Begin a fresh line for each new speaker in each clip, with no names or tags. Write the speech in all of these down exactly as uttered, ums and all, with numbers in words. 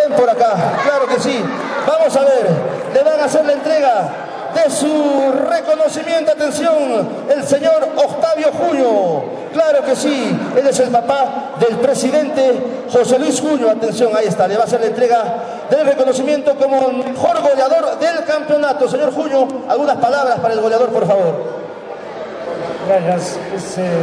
Ven por acá, claro que sí. Vamos a ver, le van a hacer la entrega de su reconocimiento. Atención, el señor Octavio Junio. Claro que sí, él es el papá del presidente José Luis Junio. Atención, ahí está, le va a hacer la entrega del reconocimiento como mejor goleador del campeonato. Señor Junio, algunas palabras para el goleador, por favor.
Gracias. Es, eh,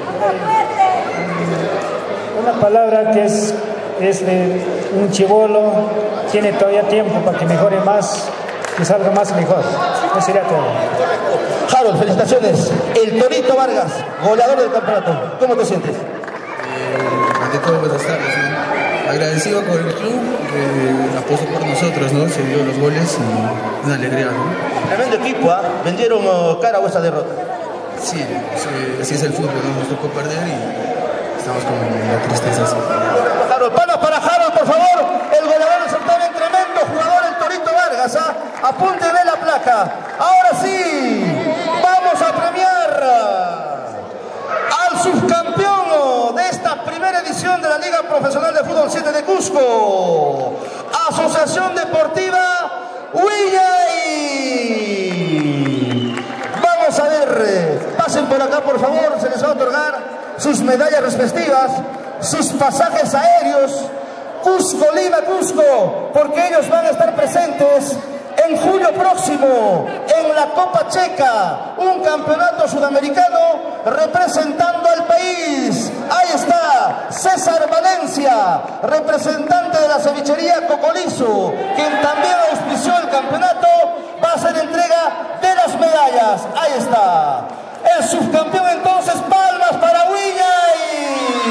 una palabra que es, es de un chibolo, tiene todavía tiempo para que mejore más, que salga más y mejor. Eso sería todo.
Harold, felicitaciones. El Torito Vargas, goleador del campeonato. ¿Cómo te sientes?
Eh, ante todo, buenas tardes, ¿no? Agradecido con el club que apostó por nosotros, ¿no? Se dio los goles y una alegría, ¿no?
Tremendo equipo, ¿ah? ¿eh? Vendieron uh, cara a esa derrota.
Sí, sí, así es el fútbol, ¿no? Nos tocó perder y estamos con la tristeza. ¿Sí?
Harold, palos para Harold, por favor. El goleador del certamen, tremendo jugador, el Torito Vargas. ¿ah? Apúntenle la placa. Ahora sí, vamos a premiar al subcampeón de esta primera edición de la Liga Profesional de Fútbol siete de Cusco. Asociación Deportiva Huillay. Vamos a ver, pasen por acá por favor, se les va a otorgar sus medallas respectivas, sus pasajes aéreos, Cusco, Lima, Cusco, porque ellos van a estar presentes en julio próximo en la Copa Checa, un campeonato sudamericano representando al país. Ahí está César Valencia, representante de la cevichería Cocolizo, quien también auspició el campeonato. Va a hacer entrega de las medallas. Ahí está el subcampeón, entonces palmas para Huillay.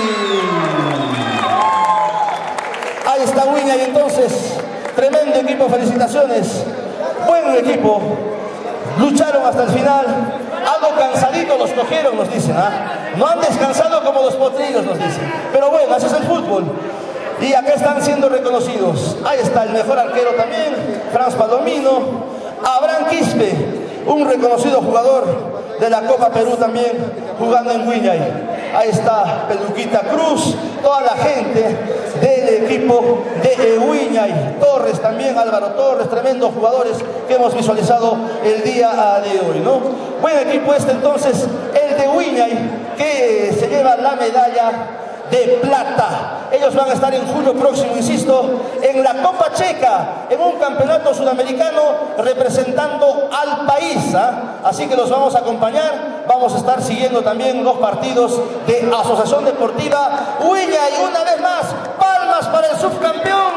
Ahí está Huillay, entonces tremendo equipo, felicitaciones, buen equipo, lucharon hasta el final, algo cansadito los cogieron, nos dicen, ¿ah? No han descansado como los potrillos, nos dicen, pero bueno, así es el fútbol. Y acá están siendo reconocidos. Ahí está el mejor arquero también, Franz Palomino. Abraham Quispe, un reconocido jugador de la Copa Perú también, jugando en Huillay. Ahí está Peluquita Cruz, toda la gente del equipo de Huillay. Torres también, Álvaro Torres, tremendos jugadores que hemos visualizado el día de hoy, ¿no? Buen equipo este entonces, el de Huillay, que se lleva la medalla de plata. Ellos van a estar en julio próximo, insisto, en la Copa Checa, en un campeonato sudamericano representando al país, ¿eh? Así que los vamos a acompañar, vamos a estar siguiendo también los partidos de Asociación Deportiva Huillay. Y una vez más, palmas para el subcampeón.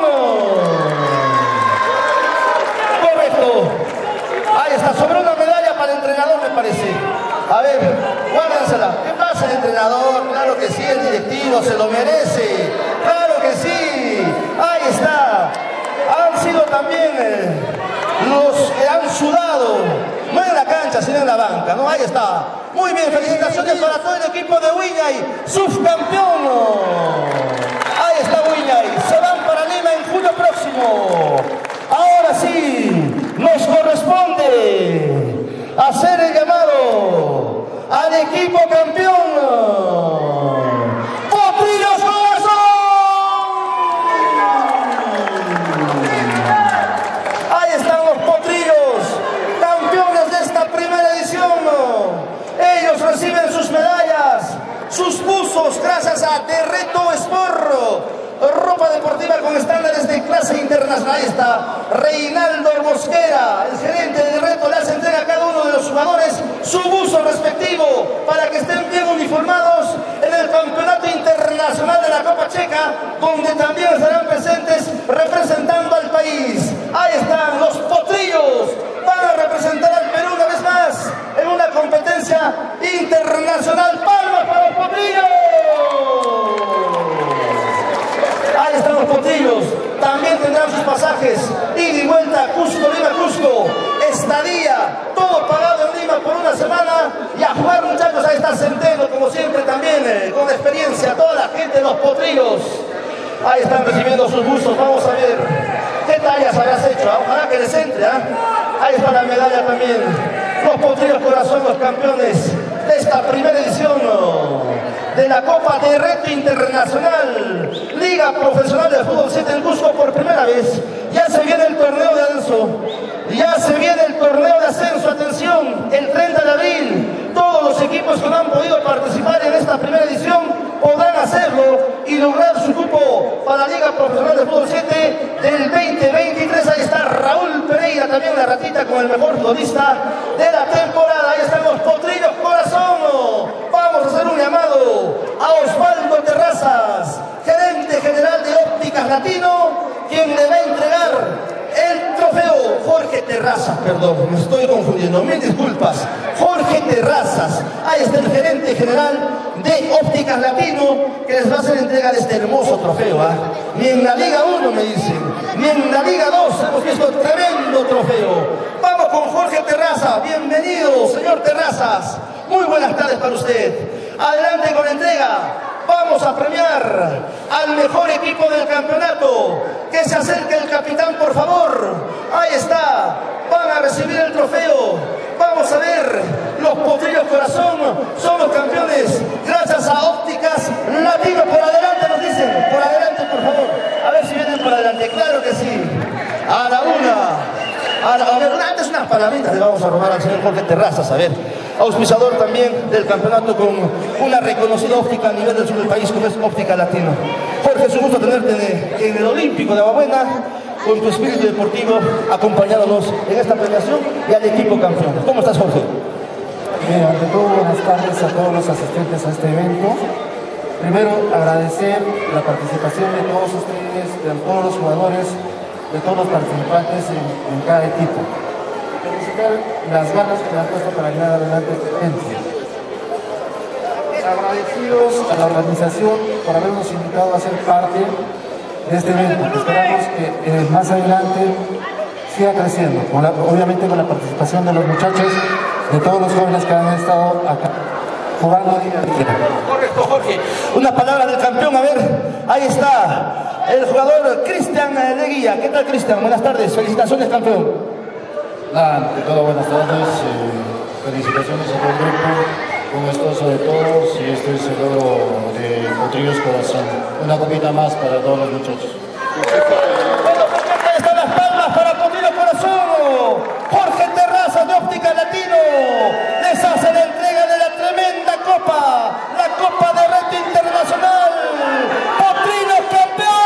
Correcto. Ahí está, sobre una medalla para el entrenador, me parece. A ver, guárdensela. ¿Qué pasa el entrenador? Claro que sí, el directivo se lo merece. Claro que sí. Ahí está. Han sido también eh, los que han sudado, no en la cancha, sino en la banca, ¿no? Ahí está. Muy bien, felicitaciones para todo el equipo de Huillay, subcampeón. Ahí está Huillay. Se van para Lima en julio próximo. Ahora sí, nos corresponde hacer el llamado al equipo campeón. ¡Potrillos Corazón! Ahí están los Potrillos, campeones de esta primera edición. Ellos reciben sus medallas, sus buzos, gracias a Terreto Sport. Ropa deportiva con estándares de clase internacional. Ahí está Reinaldo Mosquera, el gerente de Reto, le hace entrega a cada uno de los jugadores su buzo respectivo para que estén bien uniformados en el campeonato internacional de la Copa Checa, donde también estarán presentes representando al país. Ahí están los Potrillos, van a representar al Perú una vez más en una competencia internacional. ¡Palmas para los Potrillos! Ahí están los Potrillos, también tendrán sus pasajes, ida y vuelta, Cusco, Lima, Cusco, estadía, todo pagado en Lima por una semana, y a jugar, muchachos. Ahí está Centeno, como siempre también, eh, con experiencia, toda la gente de los Potrillos. Ahí están recibiendo sus buzos, vamos a ver qué tallas habrás hecho, ¿eh? Ojalá que les entre, ¿eh? Ahí está la medalla también, los Potrillos Corazón, los campeones de esta primera edición de la Copa de Reto Internacional Liga Profesional de Fútbol siete del Cusco por primera vez. Ya se viene el torneo de ascenso, ya se viene el torneo de ascenso, atención, el treinta de abril, todos los equipos que no han podido participar en esta primera edición podrán hacerlo y lograr su cupo para la Liga Profesional de Fútbol siete del veinte veintitrés. Ahí está Raúl Pereira, también la ratita con el mejor futbolista de la temporada. Ahí están los potrillos corazón. Vamos a hacer un llamado a Osvaldo Terrazas, gerente general de Ópticas Latino, quien le va a entregar el trofeo. Jorge Terrazas, perdón, me estoy confundiendo, mil disculpas. Jorge Terrazas, ahí está el gerente general de Ópticas Latino, que les va a hacer entrega de este hermoso trofeo. ¿eh? Ni en la Liga uno me dicen, ni en la Liga dos hemos visto tremendo trofeo. Vamos con Jorge Terrazas, bienvenido, señor Terrazas. Muy buenas tardes para usted. Adelante con la entrega. Vamos a premiar al mejor equipo del campeonato. Que se acerque el capitán, por favor. Ahí está. Van a recibir el trofeo. Vamos a ver. Los potrillos corazón son los campeones. Gracias a Ópticas Latino. Por adelante nos dicen. Por adelante, por favor. A ver si vienen por adelante. Claro que sí. A la una. A, la, a ver, antes unas palabritas le vamos a robar al señor Jorge Terrazas. A ver. Auspiciador también del campeonato con una reconocida óptica a nivel del sur del país como es Óptica Latino. Jorge, es un gusto tenerte en el Olímpico de Aguabuena con tu espíritu deportivo acompañándonos en esta premiación y al equipo campeón. ¿Cómo estás, Jorge?
Bien, ante todo, buenas tardes a todos los asistentes a este evento. Primero, agradecer la participación de todos ustedes, de todos los jugadores, de todos los participantes en, en cada equipo. Felicitar las ganas que le han puesto para llevar adelante este evento. Agradecidos a la organización por habernos invitado a ser parte de este evento, que esperamos que eh, más adelante siga creciendo, con la, obviamente con la participación de los muchachos, de todos los jóvenes que han estado acá jugando día a día.
Correcto, Jorge. Una palabra del campeón, a ver, ahí está el jugador Cristian Leguía. ¿Qué tal, Cristian? Buenas tardes, felicitaciones, campeón.
Nada, ante todo, buenas tardes, eh, felicitaciones a todo el grupo, un gustoso de todos y este es el logro de Potrillos Corazón. Una copita más para todos los muchachos.
Bueno, ahí están las palmas para Potrillos Corazón. Jorge Terrazas de Óptica Latino les hace la entrega de la tremenda copa, la Copa de Reto Internacional. Potrillos campeón.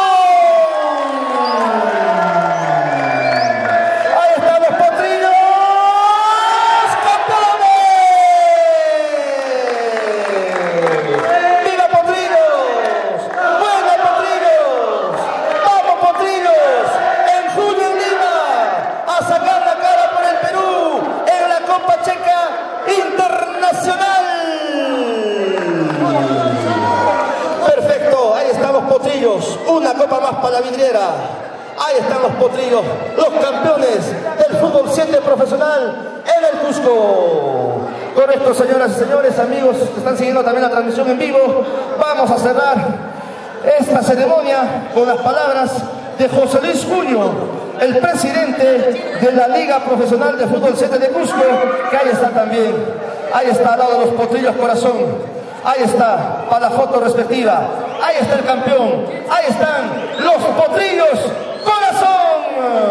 Una copa más para la vidriera. Ahí están los potrillos, los campeones del fútbol siete profesional en el Cusco. Correcto, señoras y señores, amigos que están siguiendo también la transmisión en vivo. Vamos a cerrar esta ceremonia con las palabras de José Luis Junio, el presidente de la Liga Profesional de Fútbol siete de Cusco, que ahí está también. Ahí está al lado de los potrillos corazón. Ahí está, para la foto respectiva. Ahí está el campeón. Ahí están los potrillos corazón.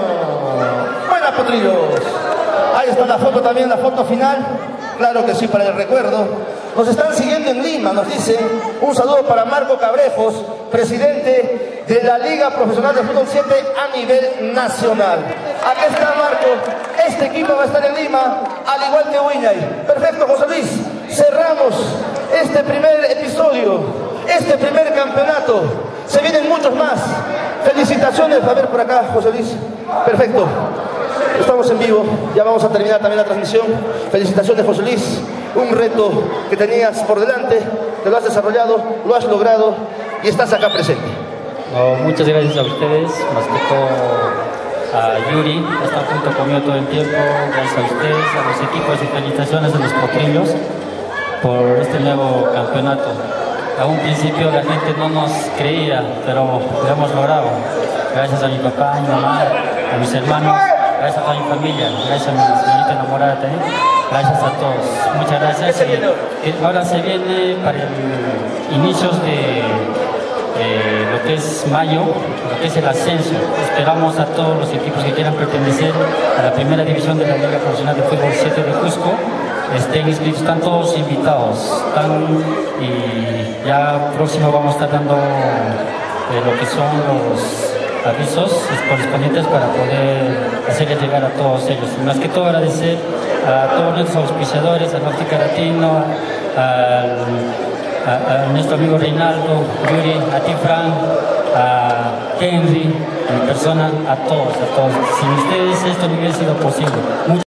Buena, potrillos. Ahí está la foto también, la foto final. Claro que sí, para el recuerdo. Nos están siguiendo en Lima, nos dicen. Un saludo para Marco Cabrejos, presidente de la Liga Profesional de Fútbol siete a nivel nacional. Aquí está Marco. Este equipo va a estar en Lima, al igual que Huiñay. Perfecto, José Luis. Cerramos este primer episodio, este primer campeonato. Se vienen muchos más. Felicitaciones. A ver por acá, José Luis. Perfecto. Estamos en vivo. Ya vamos a terminar también la transmisión. Felicitaciones, José Luis. Un reto que tenías por delante, te lo has desarrollado, lo has logrado y estás acá presente.
Oh, muchas gracias a ustedes, más que todo a Yuri, que está junto conmigo todo el tiempo. Gracias a ustedes, a los equipos y felicitaciones a los potrillos por este nuevo campeonato. A un principio la gente no nos creía, pero lo hemos logrado. Gracias a mi papá, a mi mamá, a mis hermanos, gracias a mi familia, gracias a mi señorita enamorada también. Gracias a todos, muchas gracias. Y ahora se viene para el inicios de eh, lo que es mayo, lo que es el ascenso. Esperamos a todos los equipos que quieran pertenecer a la primera división de la Liga Profesional de Fútbol siete de Cusco. Estén inscritos, están todos invitados. Están, y ya próximo vamos a estar dando eh, lo que son los avisos correspondientes para poder hacerles llegar a todos ellos. Y más que todo agradecer a todos nuestros auspiciadores, a Náutica Latino, al, a, a nuestro amigo Reinaldo, Yuri, a ti Frank, a Henry, a mi persona, a todos, a todos. Sin ustedes esto no hubiera sido posible.